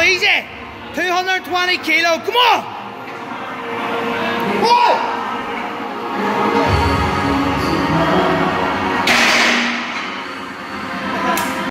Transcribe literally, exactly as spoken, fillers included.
easy. two hundred twenty kilo. Come on. One.